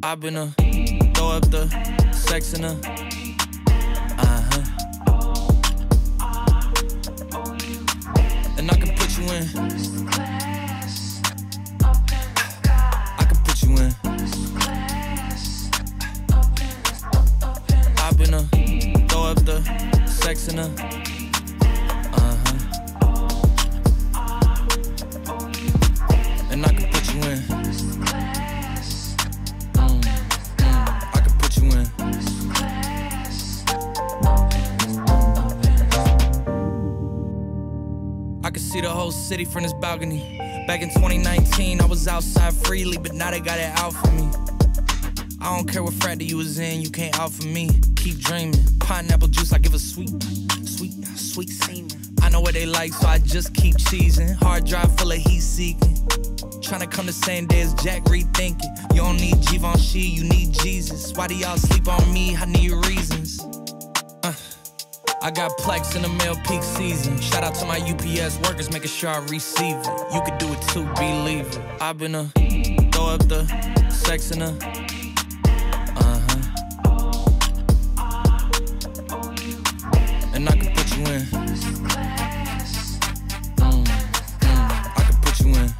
I've been throw up the sex in her. And I can put you in. I can put you in. I've been throw up the sex in her. And I can put you in. I can put you in. I can see the whole city from this balcony. Back in 2019, I was outside freely, but now they got it out for me. I don't care what frat you was in, you can't out for me. Keep dreaming. Pineapple juice, I give a sweet semen. I know what they like, so I just keep cheesing. Hard drive full of heat seeking. Tryna come the same day as Jack, rethinking. You don't need Givenchy, you need Jesus. Why do y'all sleep on me? I need reasons. I got plex in the mail peak season. Shout out to my UPS workers, making sure I receive it. You could do it too, believe it. I've been throw up the sex in her. And I can put you in. I can put you in.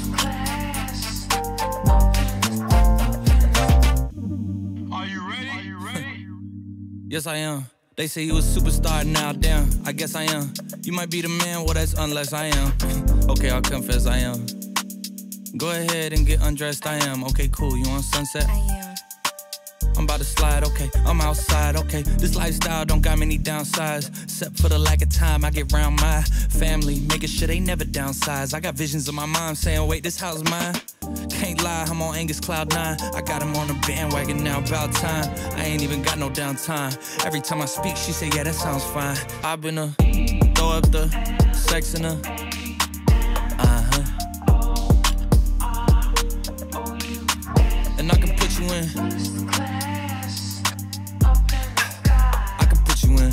Are you ready? Are you ready? Yes, I am. They say you a superstar now, damn, I guess I am. You might be the man, well that's unless I am. Okay, I'll confess I am. Go ahead and get undressed, I am. Okay, cool, you on Sunset? I am. I'm about to slide, okay, I'm outside, okay. This lifestyle don't got many downsides. Except for the lack of time I get round my family, making sure they never downsize. I got visions of my mom saying, wait, this house mine? Can't lie, I'm on Angus Cloud 9. I got him on the bandwagon now, about time. I ain't even got no downtime. Every time I speak, she say, yeah, that sounds fine. I've been throw up the sex in her. And I can put you in. I can put you in.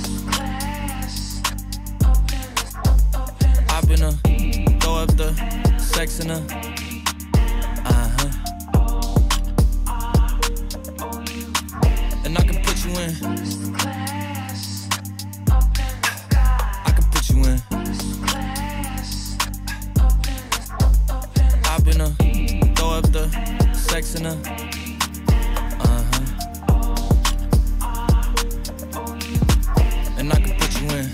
I've been throw up the sex in her. And I can put you in. I can put you in. I've been throw up the sex in her. And I can put you in.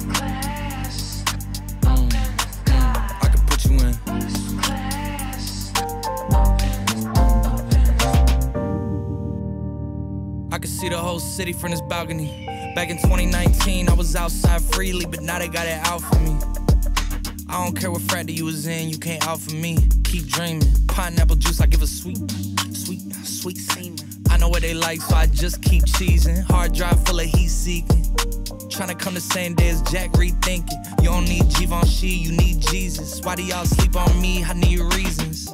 I can put you in. I can see the whole city from this balcony. Back in 2019, I was outside freely, but now they got it out for me. I don't care what frat you was in, you can't out for me. Keep dreaming. Pineapple juice, I give a sweet semen. I know what they like, so I just keep cheesing. Hard drive full of heat seeking. Tryna come the same day as Jack, rethinking. You don't need Givenchy, you need Jesus. Why do y'all sleep on me? I need reasons.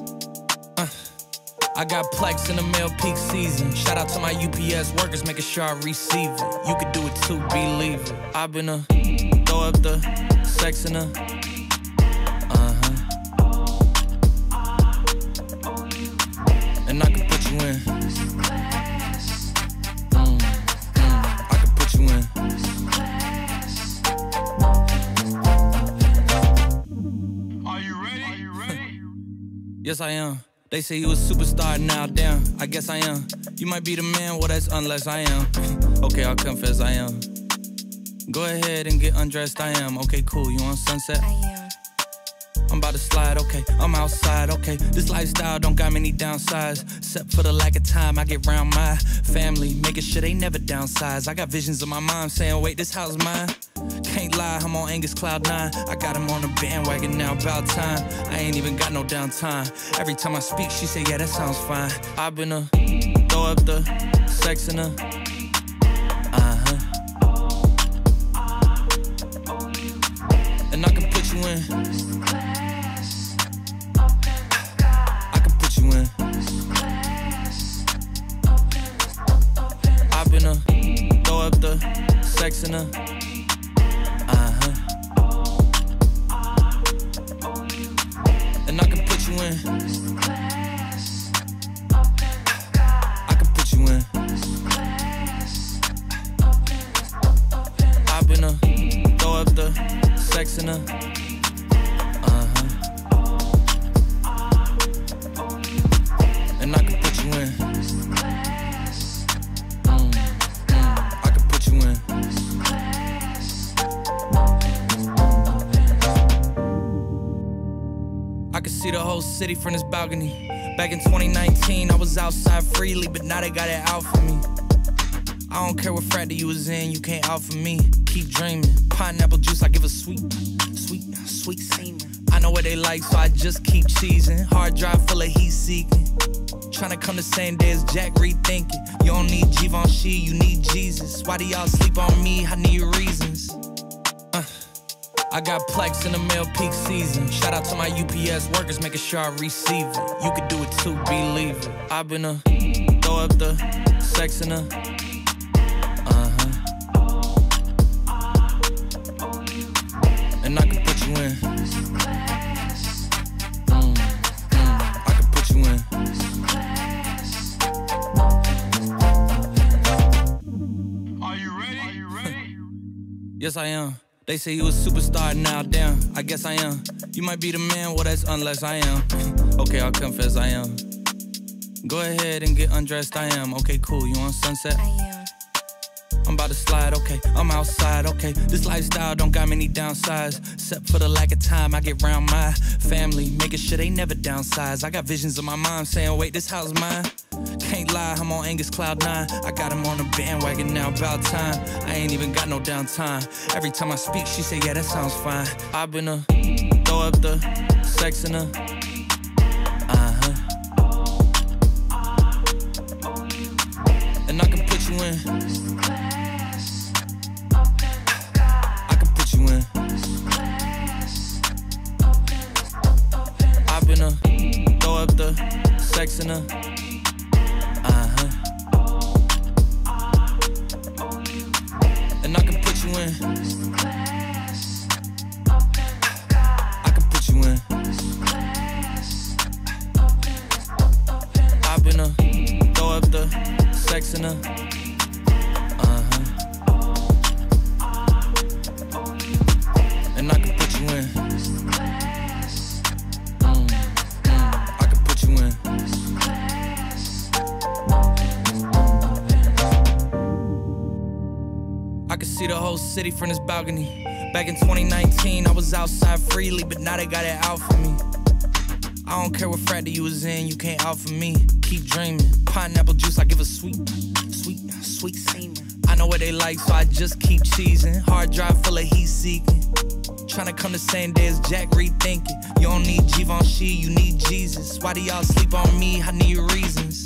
I got plex in the mail peak season. Shout out to my UPS workers, making sure I receive it. You could do it too, believe it. I've been throw up the sex in her. And I can put you in. I can put you in. Are you ready? Are you ready? Yes, I am. They say you a superstar now, damn, I guess I am. You might be the man, well that's unless I am. Okay, I'll confess I am. Go ahead and get undressed, I am. Okay, cool, you on Sunset? I am. I'm about to slide, okay, I'm outside, okay. This lifestyle don't got many downsides. Except for the lack of time I get round my family, making sure they never downsize. I got visions of my mom saying, wait, this house mine? Can't lie, I'm on Angus Cloud 9. I got him on the bandwagon now, about time. I ain't even got no downtime. Every time I speak, she say, yeah, that sounds fine. I've been throw up the sex in her. And I can put you in. I can put you in. I've been throw up the sex in her. And I can put you in. sex in her. And I can put you in. I can put you in. I can see the whole city from this balcony. Back in 2019, I was outside freely, but now they got it out for me. I don't care what frat that you was in, you can't out for me. Keep dreaming. Pineapple juice, I give a sweet semen. I know what they like, so I just keep cheesing. Hard drive full of heat seeking. Tryna come the same day as Jack, rethinking. You don't need Givenchy, you need Jesus. Why do y'all sleep on me? I need reasons. I got Plex in the mail peak season. Shout out to my UPS workers, making sure I receive it. You could do it too, believe it. I've been throw up the sex in her. And I can put you in. I can put you in. Are you ready? Are you ready? Yes, I am. They say you a superstar now, damn, I guess I am. You might be the man, well that's unless I am. Okay, I'll confess I am. Go ahead and get undressed, I am. Okay, cool, you on Sunset? I am. I'm about to slide, okay, I'm outside, okay. This lifestyle don't got many downsides, except for the lack of time I get round my family, making sure they never downsize. I got visions of my mom saying, wait, this house mine? Can't lie, I'm on Angus Cloud 9. I got him on the bandwagon now, about time. I ain't even got no downtime. Every time I speak, she say, yeah, that sounds fine. I've been throw up the sex in her. And I can put you in. I can put you in. I've been throw up the sex in her. And I can put you in. I can put you in. I've been throw up the sex in her. And I can put you in. I can put you in. I can see the whole city from this balcony. Back in 2019, I was outside freely, but now they got it out for me. I don't care what frat that you was in, you can't out for me. Keep dreaming. Pineapple juice, I give a sweet semen. I know what they like, so I just keep cheesing. Hard drive full of heat seeking. Tryna come the same day as Jack, rethinking. You don't need Givenchy, you need Jesus. Why do y'all sleep on me? I need reasons.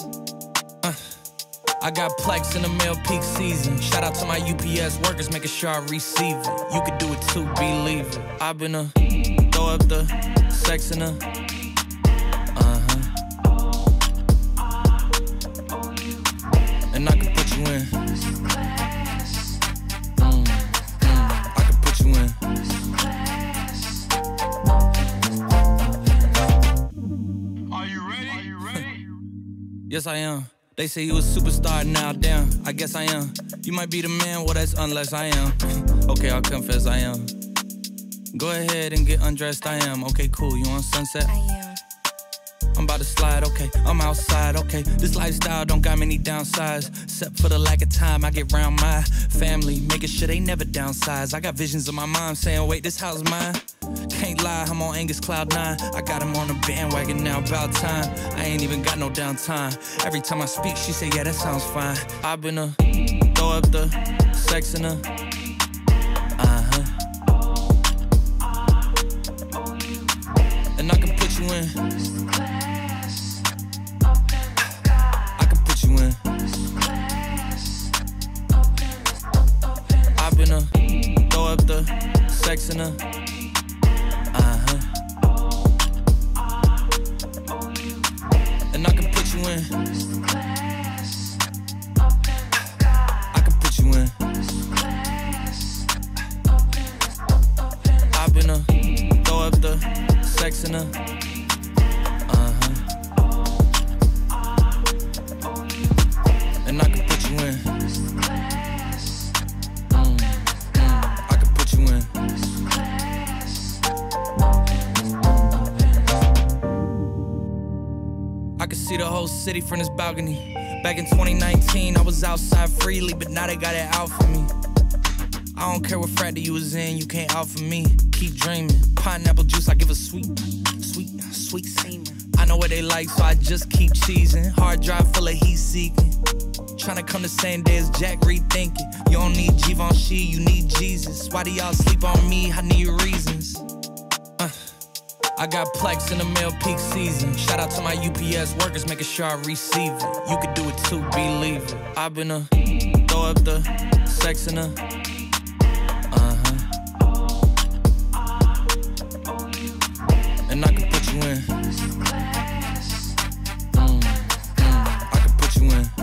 I got Plex in the mail peak season. Shout out to my UPS workers, making sure I receive it. You could do it too, believe it. I've been throw up the sex in her. And I can put you in. I can put you in. Are you ready? Are you ready? Yes, I am. They say you a superstar now, damn, I guess I am. You might be the man, well that's unless I am. Okay, I'll confess I am. Go ahead and get undressed, I am. Okay, cool, you on Sunset? I am. I'm about to slide, okay, I'm outside, okay. This lifestyle don't got many downsides, except for the lack of time I get round my family, making sure they never downsize. I got visions of my mom saying, wait, this house mine? Can't lie, I'm on Angus Cloud 9. I got him on the bandwagon now, about time. I ain't even got no downtime. Every time I speak, she say, yeah, that sounds fine. I've been throw up the sex in her. And I can put you in. I can put you in. I've been throw up the sex in her. And I can put you in. I can put you in. I've been throw up the sex in her. And I can put you in. I can put you in. whole city from this balcony. Back in 2019, I was outside freely, but now they got it out for me. I don't care what frat you was in, you can't out for me. Keep dreaming. Pineapple juice, I give a sweet semen. I know what they like, so I just keep cheesing. Hard drive full of heat seeking. Tryna come the same day as Jack, rethinking. You don't need Givenchy, you need Jesus. Why do y'all sleep on me? I need reasons. I got plex in the mail peak season. Shout out to my UPS workers, making sure I receive it. You could do it too, believe it. I've been throw up the sex in the and I can put you in. I can put you in.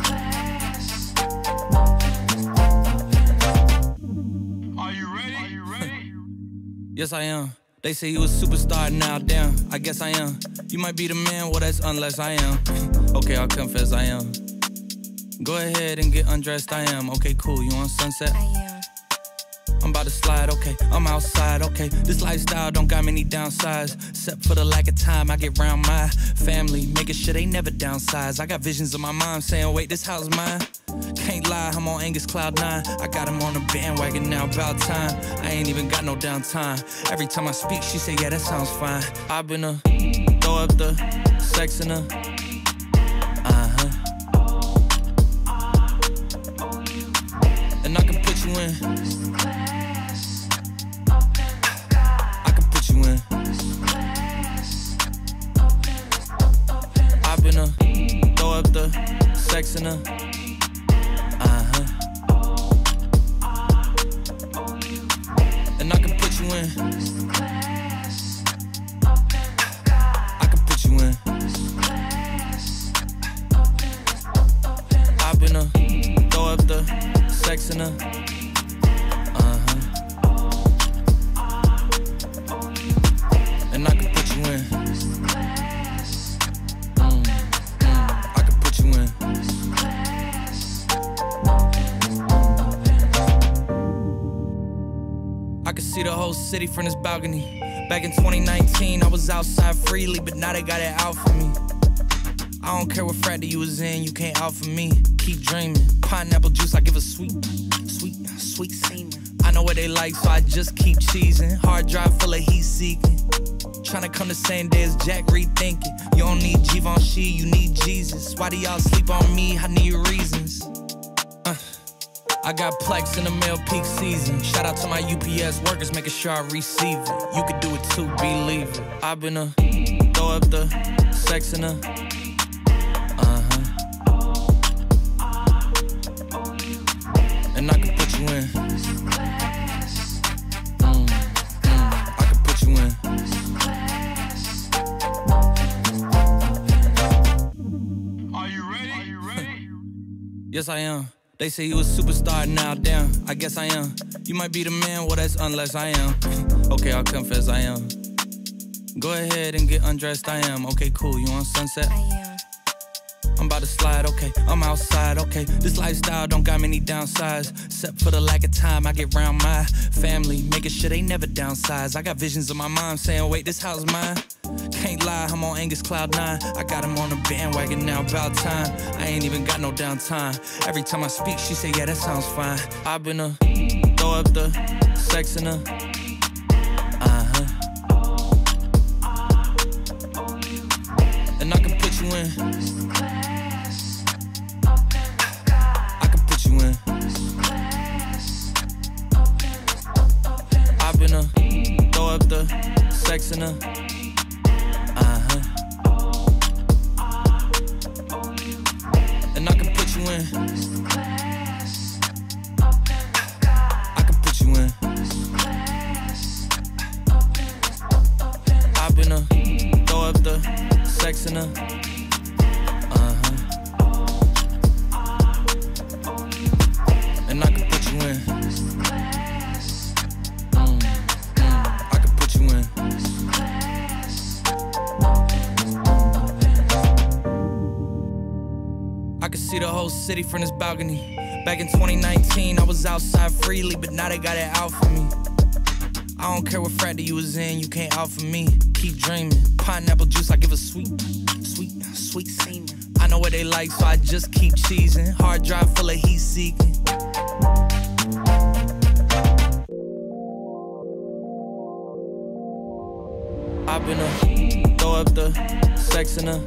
Are you ready? Are you ready? Yes, I am. They say you a superstar, now damn, I guess I am. You might be the man, well that's unless I am. Okay, I'll confess I am. Go ahead and get undressed, I am. Okay, cool, you on Sunset? I am. I'm about to slide, okay, I'm outside, okay. This lifestyle don't got many downsides, except for the lack of time I get around my family, making sure they never downsize. I got visions of my mom saying, wait, this house mine? Can't lie, I'm on Angus Cloud 9. I got him on the bandwagon now, about time. I ain't even got no downtime. Every time I speak, she say, yeah, that sounds fine. I've been throw up the sex in the and I can put you in. I can put you in. I've been throw up the sex in the and I can put you in. I can put you in. I've been throw up the sex in the and I can put you in. I can put you in. I can see the whole city from this balcony. Back in 2019, I was outside freely, but now they got it out for me. I don't care what frat you was in, you can't out for me. Keep dreaming. Pineapple juice, I give a sweet semen. I know what they like, so I just keep cheesing. Hard drive full of heat seeking. Tryna come the same day as Jack, rethinking. You don't need Givenchy, you need Jesus. Why do y'all sleep on me? I need reasons. I got plex in the mail peak season. Shout out to my UPS workers, making sure I receive it. You could do it too, believe it. I've been throw up the sex in the and I can put you in. I can put you in. Are you ready? Are you ready? Yes, I am. They say you a superstar, now damn, I guess I am. You might be the man, well that's unless I am. Okay, I'll confess I am. Go ahead and get undressed, I am. Okay, cool, you on Sunset? I am. I'm about to slide, okay, I'm outside, okay. This lifestyle don't got many downsides, except for the lack of time I get around my family, making sure they never downsize. I got visions of my mom saying, wait, this house mine? Can't lie, I'm on Angus Cloud 9. I got him on the bandwagon now, about time. I ain't even got no downtime. Every time I speak, she say, yeah, that sounds fine. I've been throw up the sex in the and I can put you in. I can put you in. I've been throw up the sex in the and I can put you in. I can put you in. I've been throw up the sex in the and I can put you in. I can put you in. I can see the whole city from this balcony. Back in 2019, I was outside freely, but now they got it out for me. I don't care what frat you was in, you can't out for me. Keep dreaming. Pineapple juice, I give a sweet sweet semen. I know what they like, so I just keep cheesing. Hard drive full of heat seeking. I've been throw up the sex in her.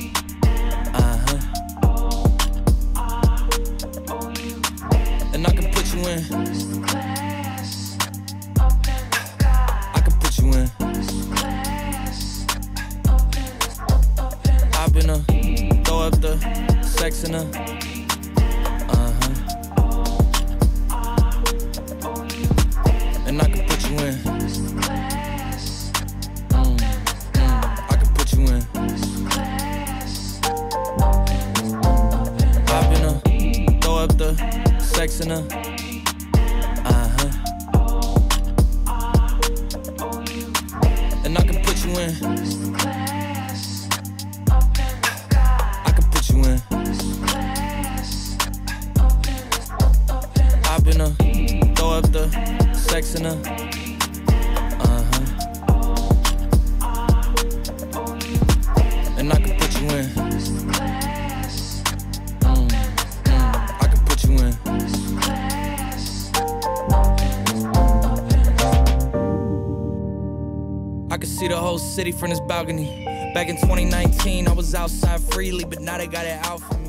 And I can put you in. I can put you in. I've been throw up the sex in her. And I can put you in. I can put you in. I've been throw up the sex in her. And I can put you in. I can put you in. I've been throw up the sex in her. And I can put you in. I can put you in. I can see the whole city from this balcony. Back in 2019, I was outside freely, but now they got it out for me.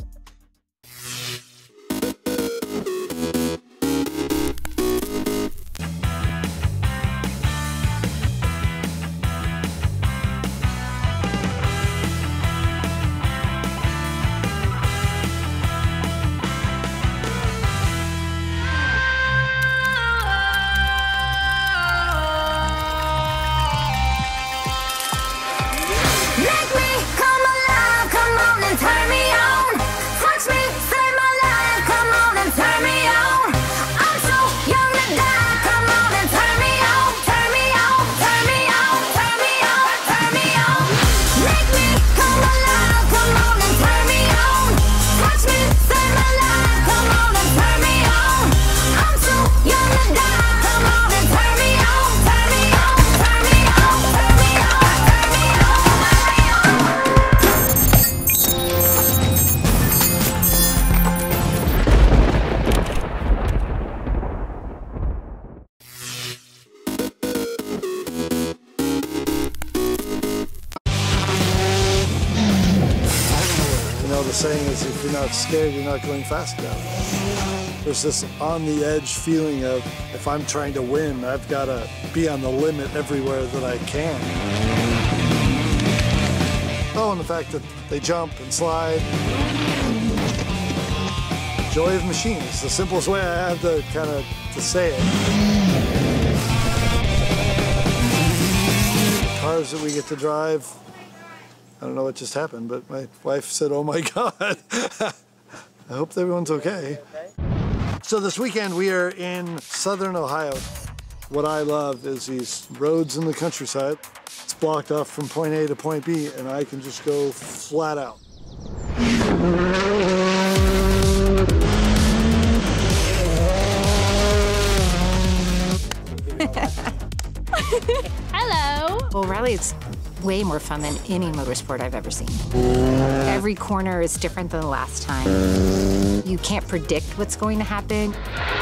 The saying is, if you're not scared, you're not going fast enough. There's this on-the-edge feeling of, if I'm trying to win, I've got to be on the limit everywhere that I can. Oh, and the fact that they jump and slide. Joy of machines, the simplest way I have to to say it. Cars that we get to drive. I don't know what just happened, but my wife said, "Oh my God." I hope everyone's okay. So this weekend we are in southern Ohio. What I love is these roads in the countryside. It's blocked off from point A to point B, and I can just go flat out. Hello. Well, Rally, it's way more fun than any motorsport I've ever seen. Every corner is different than the last time. You can't predict what's going to happen.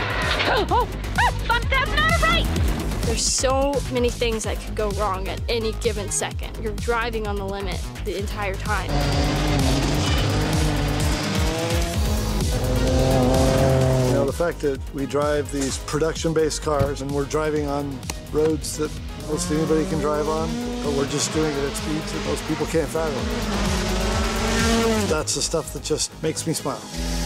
That's not right! There's so many things that could go wrong at any given second. You're driving on the limit the entire time. You know, the fact that we drive these production-based cars and we're driving on roads that most anybody can drive on, but we're just doing it at speeds that most people can't fathom. That's the stuff that just makes me smile.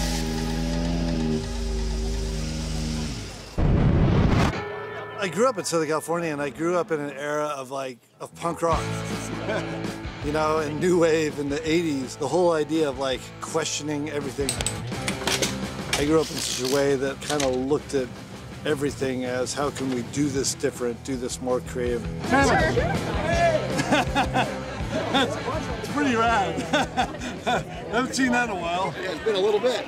I grew up in Southern California, and I grew up in an era of punk rock. You know, and new wave in the 80s, the whole idea of questioning everything. I grew up in such a way that kind of looked at everything as, how can we do this different, do this more creative? It's pretty rad. Haven't seen that in a while. Yeah, it's been a little bit.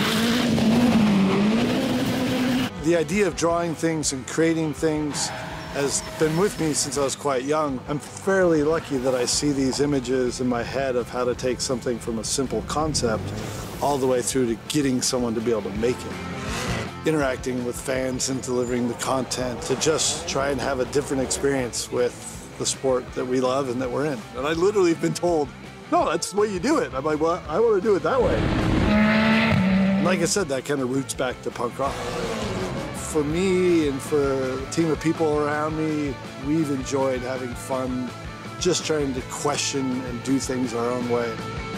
The idea of drawing things and creating things has been with me since I was quite young. I'm fairly lucky that I see these images in my head of how to take something from a simple concept all the way through to getting someone to be able to make it. Interacting with fans and delivering the content to just try and have a different experience with the sport that we love and that we're in. And I literally have been told, no, that's the way you do it. I'm like, well, I want to do it that way. And like I said, that kind of roots back to punk rock. For me and for a team of people around me, we've enjoyed having fun, just trying to question and do things our own way.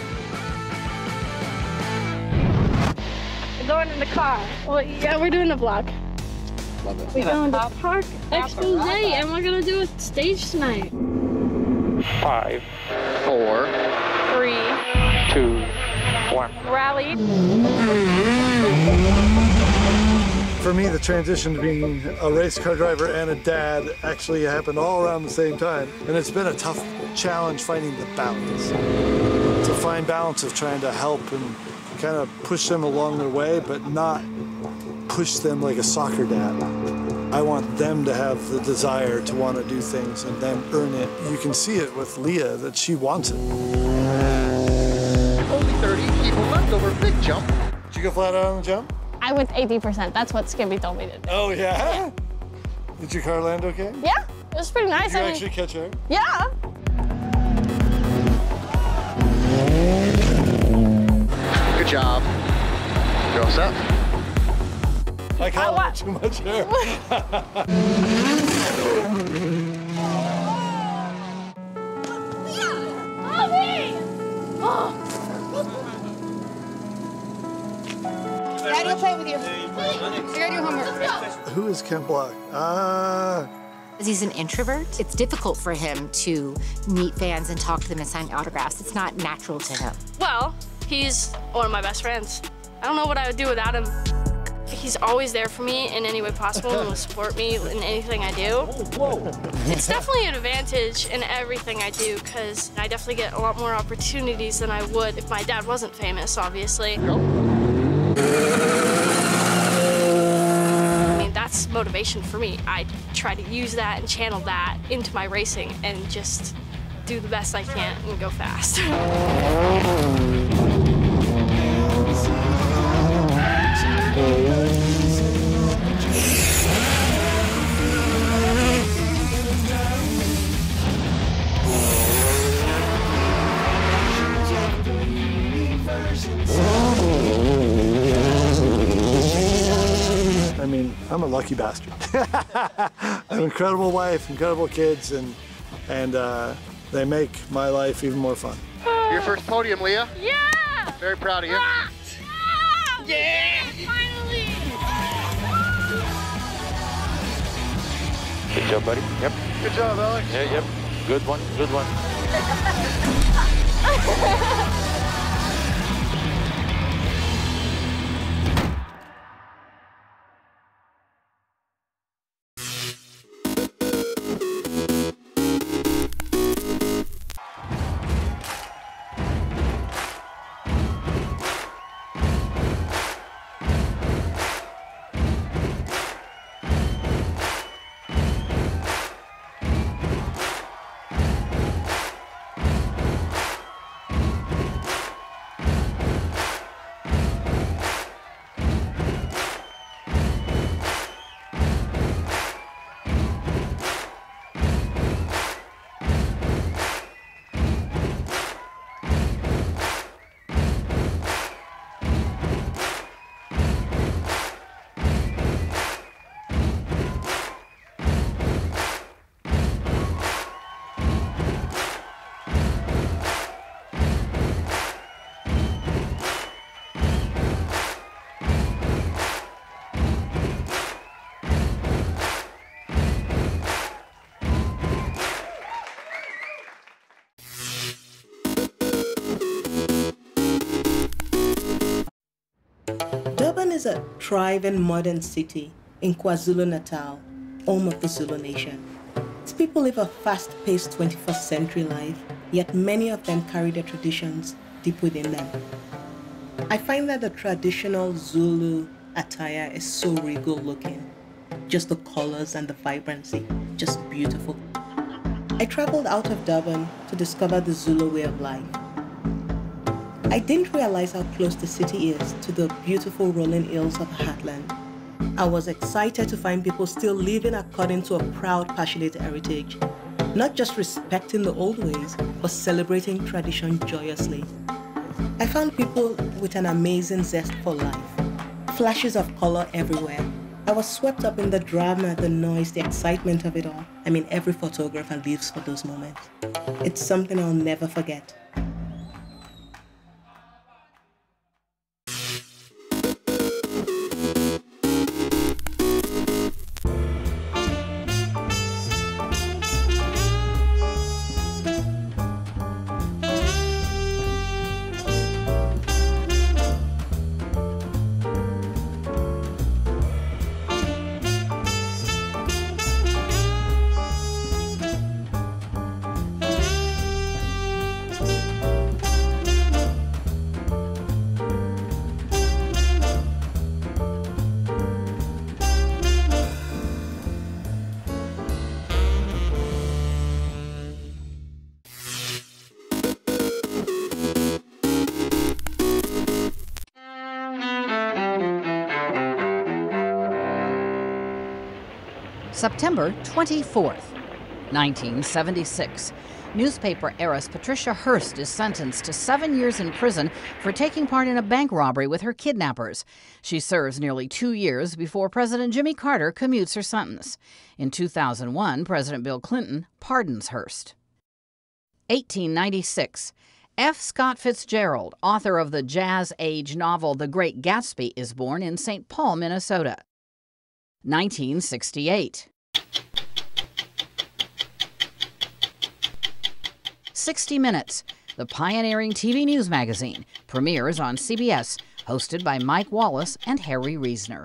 We're going in the car. Well, yeah, we're doing a vlog. Love it. We're going to Park Expose and we're going to do a stage tonight. 5, 4, 3, 2, 1. Rally. For me, the transition to being a race car driver and a dad actually happened all around the same time. And it's been a tough challenge finding the balance. To find balance of trying to help and kind of push them along their way, but not push them like a soccer dad. I want them to have the desire to want to do things and then earn it. You can see it with Leah that she wants it. Only 30, keep a left over, big jump. Did you go flat out on the jump? I went 80%. That's what Skippy told me to do. Oh, yeah? Did your car land okay? Yeah, it was pretty nice. Did you actually catch air? Yeah. Good job. You're all set? I caught too much air. I gotta go play with you. I gotta do homework. Who is Ken Block? He's an introvert. It's difficult for him to meet fans and talk to them and sign autographs. It's not natural to him. Well, he's one of my best friends. I don't know what I would do without him. He's always there for me in any way possible and will support me in anything I do. It's definitely an advantage in everything I do because I definitely get a lot more opportunities than I would if my dad wasn't famous, obviously. I mean, that's motivation for me. I try to use that and channel that into my racing and just do the best I can and go fast. I mean, I'm a lucky bastard. I have an incredible wife, incredible kids, and they make my life even more fun. Your first podium, Leah. Yeah! Very proud of you. Yeah! Finally! Good job, buddy. Yep. Good job, Alex. Yeah, yep. Good one, good one. Durban is a thriving modern city in KwaZulu-Natal, home of the Zulu nation. Its people live a fast-paced 21st century life, yet many of them carry their traditions deep within them. I find that the traditional Zulu attire is so regal looking. Just the colors and the vibrancy, just beautiful. I traveled out of Durban to discover the Zulu way of life. I didn't realize how close the city is to the beautiful rolling hills of Heartland. I was excited to find people still living according to a proud, passionate heritage, not just respecting the old ways, but celebrating tradition joyously. I found people with an amazing zest for life, flashes of color everywhere. I was swept up in the drama, the noise, the excitement of it all. I mean, every photographer lives for those moments. It's something I'll never forget. September 24th, 1976. Newspaper heiress Patricia Hearst is sentenced to 7 years in prison for taking part in a bank robbery with her kidnappers. She serves nearly 2 years before President Jimmy Carter commutes her sentence. In 2001, President Bill Clinton pardons Hearst. 1896. F. Scott Fitzgerald, author of the Jazz Age novel The Great Gatsby, is born in St. Paul, Minnesota. 1968. 60 Minutes, the pioneering TV news magazine, premieres on CBS, hosted by Mike Wallace and Harry Reasoner.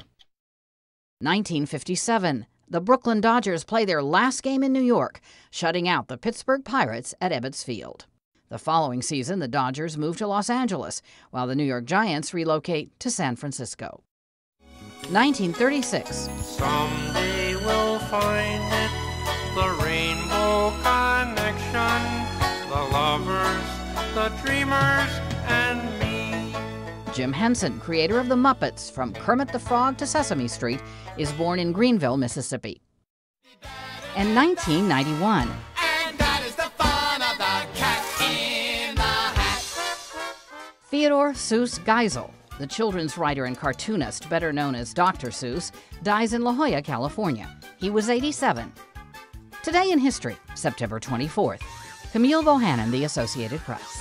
1957. The Brooklyn Dodgers play their last game in New York, shutting out the Pittsburgh Pirates at Ebbets Field. The following season, the Dodgers move to Los Angeles, while the New York Giants relocate to San Francisco. 1936. Someday we'll find it, the rainbow connection, the lovers, the dreamers, and me. Jim Henson, creator of the Muppets, from Kermit the Frog to Sesame Street, is born in Greenville, Mississippi. And 1991. And that is the fun of the cat in the hat. Theodore Seuss Geisel, the children's writer and cartoonist, better known as Dr. Seuss, dies in La Jolla, California. He was 87. Today in history, September 24th. Camille Bohannon, The Associated Press.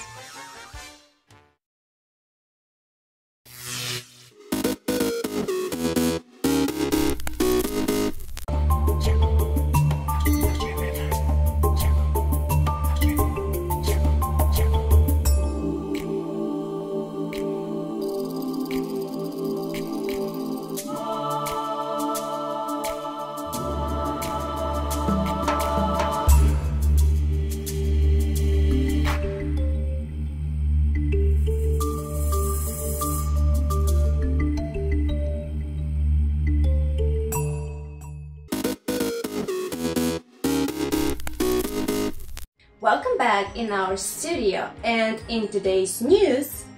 Welcome back in our studio, and in today's news,